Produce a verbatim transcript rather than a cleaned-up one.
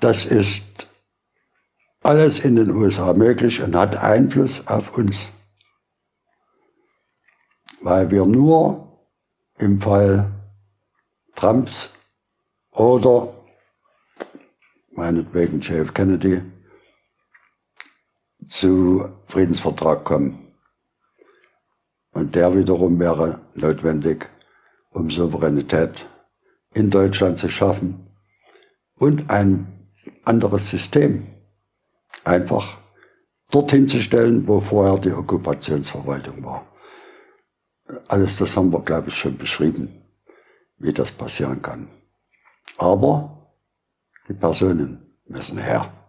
Das ist alles in den U S A möglich und hat Einfluss auf uns. Weil wir nur im Fall Trumps oder meinetwegen J F Kennedy zu Friedensvertrag kommen. Und der wiederum wäre notwendig, um Souveränität in Deutschland zu schaffen und ein anderes System einfach dorthin zu stellen, wo vorher die Okkupationsverwaltung war. Alles das haben wir, glaube ich, schon beschrieben, wie das passieren kann. Aber die Personen müssen her.